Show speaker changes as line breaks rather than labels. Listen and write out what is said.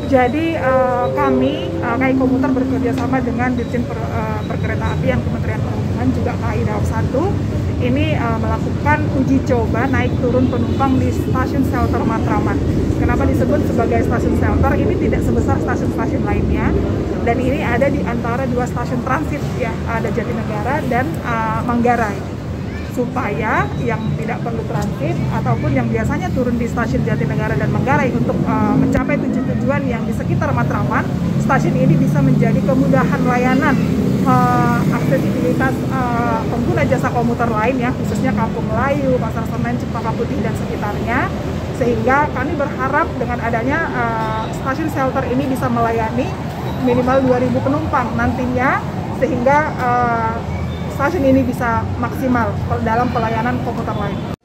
Jadi kami KAI Komuter bekerja sama dengan Dirjen Perkeretaapian Kementerian Perhubungan juga KAI Daob 1 ini melakukan uji coba naik turun penumpang di stasiun shelter Matraman. Kenapa disebut sebagai stasiun shelter? Ini tidak sebesar stasiun-stasiun lainnya dan ini ada di antara dua stasiun transit ya, ada Jatinegara dan Manggarai, supaya yang tidak perlu transit ataupun yang biasanya turun di stasiun Jatinegara dan Manggarai untuk mencapai tujuan yang di sekitar Matraman, stasiun ini bisa menjadi kemudahan layanan aksesibilitas pengguna jasa komuter lain ya, khususnya Kampung Melayu, Pasar Senen, Cempaka Putih dan sekitarnya. Sehingga kami berharap dengan adanya stasiun shelter ini bisa melayani minimal 2.000 penumpang nantinya, sehingga stasiun ini bisa maksimal dalam pelayanan komuter lain.